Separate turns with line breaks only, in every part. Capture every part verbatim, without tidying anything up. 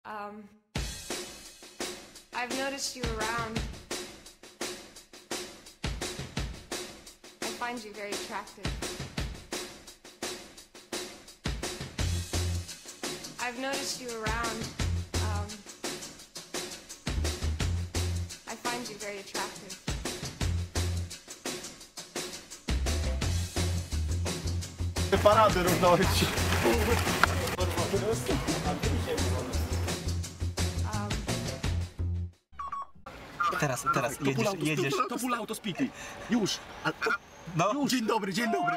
Um, I've noticed you around. I find you very attractive. I've noticed you around. Um, I find you very attractive.
Parady równości.
Teraz, teraz, jedziesz, jedziesz.
To full auto speedy. Już.
No.
Już. Dzień dobry, dzień dobry.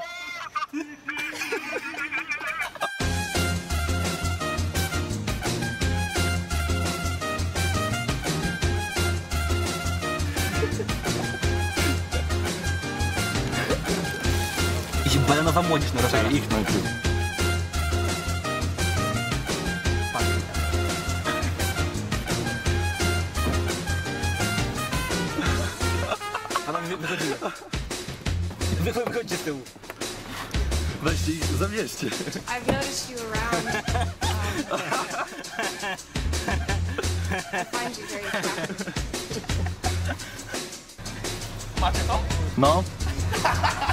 Idzie bananowa młodzież na rowerze.
Ich najpierw.
A nam wychodzimy. Wychodźcie z tyłu.
Weźcie ich, zamieście.
I've noticed you around. Um, I find you very attractive.
Macie to?
No.